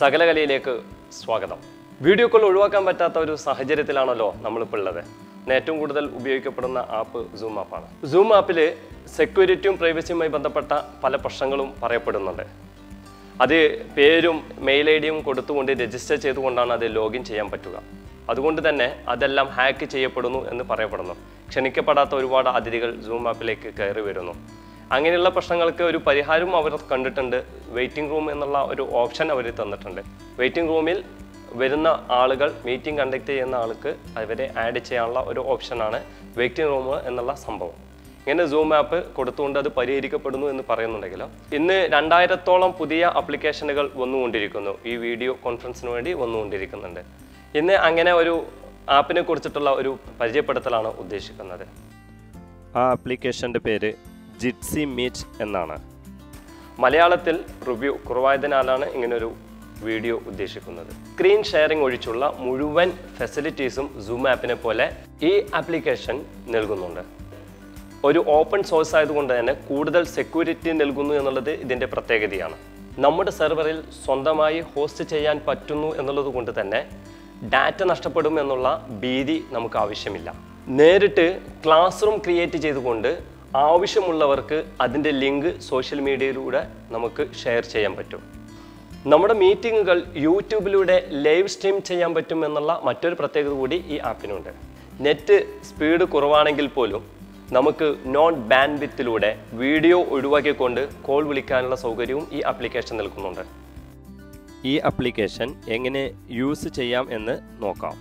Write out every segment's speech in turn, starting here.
സകലകലയിലേക്ക് സ്വാഗതം. Video call ഒഴിവാക്കാൻ പറ്റാത്ത ഒരു സാഹചര്യത്തിലാണല്ലോ നമ്മളിപ്പോൾ ഉള്ളത്. ഏറ്റവും കൂടുതൽ ഉപയോഗിക്കപ്പെടുന്ന ആപ്പ് സൂം ആപ്പാണ്. സൂം ആപ്പിൽ സെക്യൂരിറ്റിയും പ്രൈവസിയുമായി ബന്ധപ്പെട്ട പല പ്രശ്നങ്ങളും പറയപ്പെടുന്നുണ്ട്. അത് പേരും മെയിൽ ഐ ഡിയും കൊടുത്തുകൊണ്ട് രജിസ്റ്റർ ചെയ്തുകൊണ്ടാണ് അത് ലോഗിൻ ചെയ്യാൻ പറ്റുക. അതുകൊണ്ട് തന്നെ അതെല്ലാം ഹാക്ക് ചെയ്യപ്പെടുന്നു എന്ന് പറയപ്പെടുന്നു. ക്ഷണിക്കപ്പെടാത്ത ഒരുപാട് അതിഥികൾ സൂം ആപ്പിലേക്ക് കയറി വരുന്നു. അങ്ങനെയുള്ള പ്രശ്നങ്ങൾക്ക് ഒരു പരിഹാരം അവർ കണ്ടിട്ടുണ്ട്. വെയിറ്റിംഗ് റൂം എന്നുള്ള ഒരു ഓപ്ഷൻ അവർ തന്നിട്ടുണ്ട്. വെയിറ്റിംഗ് റൂമിൽ വരുന്ന ആളുകൾ, മീറ്റിംഗ് കണ്ടക്ട് ചെയ്യുന്ന ആൾക്ക് അവരെ ആഡ് ചെയ്യാനുള്ള ഒരു ഓപ്ഷനാണ് വെയിറ്റിംഗ് റൂം എന്നുള്ള സംഭവം. ഇങ്ങനെ സൂം ആപ്പ് കൊടുത്തുകൊണ്ട് അത് പരിഹരിക്കപ്പെടുന്നു എന്ന് പറയുന്നുണ്ടെങ്കിലും ഇന്ന് 2000-ഓളം പുതിയ ആപ്ലിക്കേഷനുകൾ വന്നുകൊണ്ടിരിക്കുന്നു. ഈ വീഡിയോ കോൺഫറൻസിന് വേണ്ടി വന്നുകൊണ്ടിരിക്കുന്നുണ്ട്. ഇന്ന് അങ്ങനെ ഒരു ആപ്പിനെ കുറിച്ചിട്ടുള്ള ഒരു പരിചയപ്പെടുത്തലാണ് ഉദ്ദേശിക്കുന്നത്. ആ ആപ്ലിക്കേഷൻ്റെ പേര് ജിറ്റ്സി മീറ്റ് എന്നാണ്. മലയാളത്തിൽ റിവ്യൂ കുറവായതിനാലാണ് ഇങ്ങനൊരു വീഡിയോ ഉദ്ദേശിക്കുന്നത്. സ്ക്രീൻ ഷെയറിംഗ് ഒഴിച്ചുള്ള മുഴുവൻ ഫെസിലിറ്റീസും സൂം ആപ്പിനെ പോലെ ഈ ആപ്ലിക്കേഷൻ നൽകുന്നുണ്ട്. ഒരു ഓപ്പൺ സോഴ്സ് ആയതുകൊണ്ട് തന്നെ കൂടുതൽ സെക്യൂരിറ്റി നൽകുന്നു എന്നുള്ളത് ഇതിൻ്റെ പ്രത്യേകതയാണ്. നമ്മുടെ സെർവറിൽ സ്വന്തമായി ഹോസ്റ്റ് ചെയ്യാൻ പറ്റുന്നു എന്നുള്ളത് കൊണ്ട് തന്നെ ഡാറ്റ നഷ്ടപ്പെടും എന്നുള്ള ഭീതി നമുക്ക് ആവശ്യമില്ല. നേരിട്ട് ക്ലാസ് റൂം ക്രിയേറ്റ് ചെയ്തുകൊണ്ട് ആവശ്യമുള്ളവർക്ക് അതിൻ്റെ ലിങ്ക് സോഷ്യൽ മീഡിയയിലൂടെ നമുക്ക് ഷെയർ ചെയ്യാൻ പറ്റും. നമ്മുടെ മീറ്റിങ്ങുകൾ യൂട്യൂബിലൂടെ ലൈവ് സ്ട്രീം ചെയ്യാൻ പറ്റും എന്നുള്ള മറ്റൊരു പ്രത്യേകത കൂടി ഈ ആപ്പിനുണ്ട്. നെറ്റ് സ്പീഡ് കുറവാണെങ്കിൽ പോലും നമുക്ക് നോൺ ബാൻഡ്വിത്തിലൂടെ വീഡിയോ ഒഴിവാക്കിക്കൊണ്ട് കോൾ വിളിക്കാനുള്ള സൗകര്യവും ഈ ആപ്ലിക്കേഷൻ നൽകുന്നുണ്ട്. ഈ ആപ്ലിക്കേഷൻ എങ്ങനെ യൂസ് ചെയ്യാം എന്ന് നോക്കാം.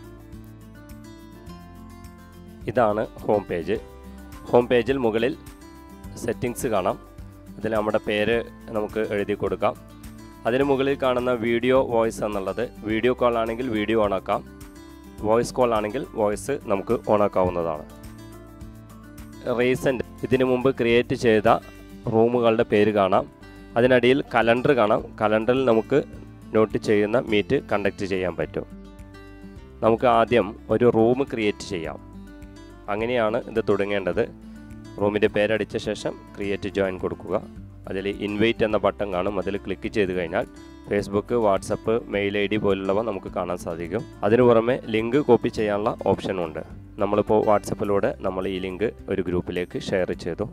ഇതാണ് ഹോം പേജ്. ഹോം പേജിൽ മുകളിൽ സെറ്റിങ്സ് കാണാം. അതിൽ നമ്മുടെ പേര് നമുക്ക് എഴുതി കൊടുക്കാം. അതിന് മുകളിൽ കാണുന്ന വീഡിയോ വോയിസ് എന്നുള്ളത് വീഡിയോ കോൾ ആണെങ്കിൽ വീഡിയോ ഓണാക്കാം, വോയിസ് കോൾ ആണെങ്കിൽ വോയിസ് നമുക്ക് ഓണാക്കാവുന്നതാണ്. റീസെൻ്റ് ഇതിനു മുമ്പ് ക്രിയേറ്റ് ചെയ്ത റൂമുകളുടെ പേര് കാണാം. അതിനടിയിൽ കലണ്ടർ കാണാം. കലണ്ടറിൽ നമുക്ക് നോട്ട് ചെയ്യുന്ന മീറ്റ് കണ്ടക്ട് ചെയ്യാൻ പറ്റും. നമുക്ക് ആദ്യം ഒരു റൂം ക്രിയേറ്റ് ചെയ്യാം. അങ്ങനെയാണ് ഇത് തുടങ്ങേണ്ടത്. റൂമിൻ്റെ പേരടിച്ച ശേഷം ക്രിയേറ്റ് ജോയിൻ കൊടുക്കുക. അതിൽ ഇൻവൈറ്റ് എന്ന ബട്ടൺ കാണും. അതിൽ ക്ലിക്ക് ചെയ്ത് കഴിഞ്ഞാൽ Facebook, WhatsApp, mail I D പോലുള്ളവ നമുക്ക് കാണാൻ സാധിക്കും. അതിനു പുറമെ ലിങ്ക് കോപ്പി ചെയ്യാനുള്ള ഓപ്ഷനുണ്ട്. നമ്മളിപ്പോൾ വാട്സപ്പിലൂടെ നമ്മൾ ഈ ലിങ്ക് ഒരു ഗ്രൂപ്പിലേക്ക് ഷെയർ ചെയ്തു.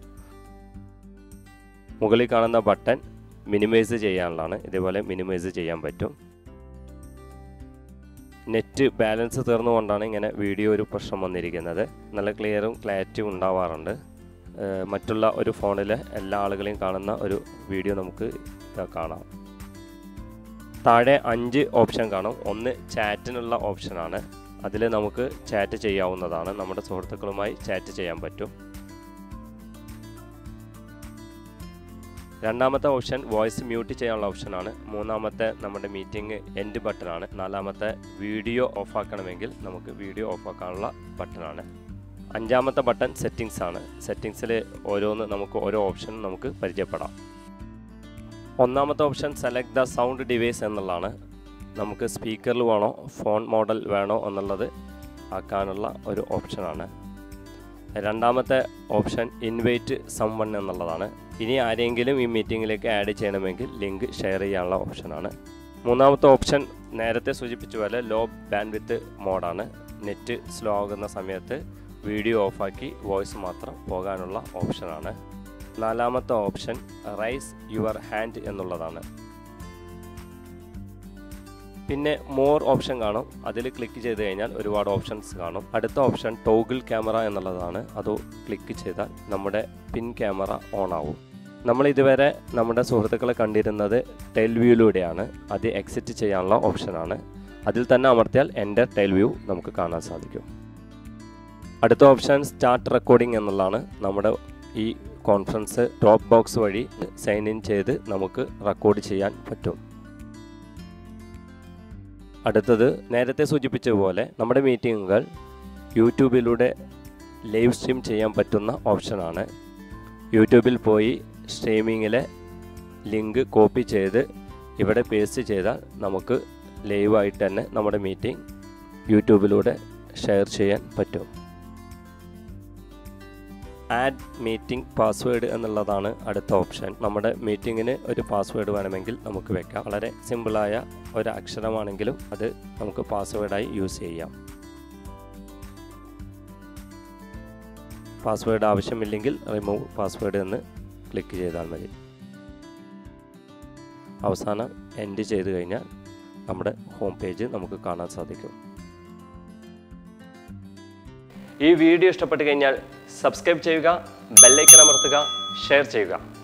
മുകളിൽ കാണുന്ന ബട്ടൺ മിനിമൈസ് ചെയ്യാനുള്ളതാണ്. ഇതേപോലെ മിനിമൈസ് ചെയ്യാൻ പറ്റും. നെറ്റ് ബാലൻസ് തീർന്നുകൊണ്ടാണ് ഇങ്ങനെ വീഡിയോ ഒരു പ്രശ്നം വന്നിരിക്കുന്നത്. നല്ല ക്ലിയറും ക്ലാരിറ്റിയും ഉണ്ടാവാറുണ്ട്. മറ്റുള്ള ഒരു ഫോണിലെ എല്ലാ ആളുകളെയും കാണുന്ന ഒരു വീഡിയോ നമുക്ക് കാണാം. താഴെ 5 ഓപ്ഷൻ കാണും. ഒന്ന് ചാറ്റിനുള്ള ഓപ്ഷനാണ്. അതിൽ നമുക്ക് ചാറ്റ് ചെയ്യാവുന്നതാണ്. നമ്മുടെ സുഹൃത്തുക്കളുമായി ചാറ്റ് ചെയ്യാൻ പറ്റും. രണ്ടാമത്തെ ഓപ്ഷൻ വോയിസ് മ്യൂട്ട് ചെയ്യാനുള്ള ഓപ്ഷനാണ്. മൂന്നാമത്തെ നമ്മുടെ മീറ്റിംഗ് എൻഡ് ബട്ടനാണ്. നാലാമത്തെ വീഡിയോ ഓഫാക്കണമെങ്കിൽ നമുക്ക് വീഡിയോ ഓഫാക്കാനുള്ള ബട്ടനാണ്. അഞ്ചാമത്തെ ബട്ടൺ സെറ്റിങ്സ് ആണ്. സെറ്റിങ്സിൽ നമുക്ക് ഓരോ ഓപ്ഷനും നമുക്ക് പരിചയപ്പെടാം. ഒന്നാമത്തെ option select the sound device എന്നുള്ളതാണ്. നമുക്ക് സ്പീക്കറിൽ വേണോ ഫോൺ മോഡൽ വേണോ എന്നുള്ളത് ആക്കാനുള്ള ഒരു ഓപ്ഷനാണ്. രണ്ടാമത്തെ ഓപ്ഷൻ ഇൻവൈറ്റ് സംവൺ എന്നുള്ളതാണ്. ഇനി ആരെങ്കിലും ഈ മീറ്റിങ്ങിലേക്ക് ആഡ് ചെയ്യണമെങ്കിൽ ലിങ്ക് ഷെയർ ചെയ്യാനുള്ള ഓപ്ഷനാണ്. മൂന്നാമത്തെ ഓപ്ഷൻ നേരത്തെ സൂചിപ്പിച്ച പോലെ ലോ ബാൻഡ്വിത്ത് മോഡാണ്. നെറ്റ് സ്ലോ ആകുന്ന സമയത്ത് വീഡിയോ ഓഫാക്കി വോയിസ് മാത്രം പോകാനുള്ള ഓപ്ഷനാണ്. നാലാമത്തെ ഓപ്ഷൻ റൈസ് യുവർ ഹാൻഡ് എന്നുള്ളതാണ്. പിന്നെ മോർ ഓപ്ഷൻ കാണും. അതിൽ ക്ലിക്ക് ചെയ്ത് കഴിഞ്ഞാൽ ഒരുപാട് ഓപ്ഷൻസ് കാണും. അടുത്ത ഓപ്ഷൻ ടോഗിൾ ക്യാമറ എന്നുള്ളതാണ്. അത് ക്ലിക്ക് ചെയ്താൽ നമ്മുടെ പിൻ ക്യാമറ ഓൺ ആവും. നമ്മൾ ഇതുവരെ നമ്മുടെ സുഹൃത്തുക്കളെ കണ്ടിരുന്നത് ടെയിൽ വ്യൂയിലൂടെയാണ്. അത് എക്സിറ്റ് ചെയ്യാനുള്ള ഓപ്ഷനാണ്. അതിൽ തന്നെ അമർത്തിയാൽ എൻ്റെ ടെയിൽ വ്യൂ നമുക്ക് കാണാൻ സാധിക്കും. അടുത്ത ഓപ്ഷൻ സ്റ്റാർട്ട് റെക്കോർഡിംഗ് എന്നുള്ളതാണ്. നമ്മുടെ ഈ കോൺഫറൻസ് ഡ്രോപ്പ് ബോക്സ് വഴി സൈൻ ഇൻ ചെയ്ത് നമുക്ക് റെക്കോർഡ് ചെയ്യാൻ പറ്റും. അടുത്തത് നേരത്തെ സൂചിപ്പിച്ചതുപോലെ നമ്മുടെ മീറ്റിങ്ങുകൾ യൂട്യൂബിലൂടെ ലൈവ് സ്ട്രീം ചെയ്യാൻ പറ്റുന്ന ഓപ്ഷനാണ്. യൂട്യൂബിൽ പോയി സ്ട്രീമിങ്ങിലെ ലിങ്ക് കോപ്പി ചെയ്ത് ഇവിടെ പേസ്റ്റ് ചെയ്താൽ നമുക്ക് ലൈവായിട്ട് തന്നെ നമ്മുടെ മീറ്റിംഗ് യൂട്യൂബിലൂടെ ഷെയർ ചെയ്യാൻ പറ്റും. ആഡ് മീറ്റിംഗ് പാസ്വേഡ് എന്നുള്ളതാണ് അടുത്ത ഓപ്ഷൻ. നമ്മുടെ മീറ്റിങ്ങിന് ഒരു പാസ്വേഡ് വേണമെങ്കിൽ നമുക്ക് വെക്കാം. വളരെ സിമ്പിളായ ഒരു അക്ഷരമാണെങ്കിലും അത് നമുക്ക് പാസ്വേഡായി യൂസ് ചെയ്യാം. പാസ്വേഡ് ആവശ്യമില്ലെങ്കിൽ റിമൂവ് പാസ്വേഡ് എന്ന് ക്ലിക്ക് ചെയ്താൽ മതി. അവസാനം എൻഡ് ചെയ്ത് കഴിഞ്ഞാൽ നമ്മുടെ ഹോം പേജ് നമുക്ക് കാണാൻ സാധിക്കും. ഈ വീഡിയോ ഇഷ്ടപ്പെട്ട് കഴിഞ്ഞാൽ സബ്സ്ക്രൈബ് ചെയ്യുക, ബെൽ ഐക്കൺ അമർത്തുക, ഷെയർ ചെയ്യുക.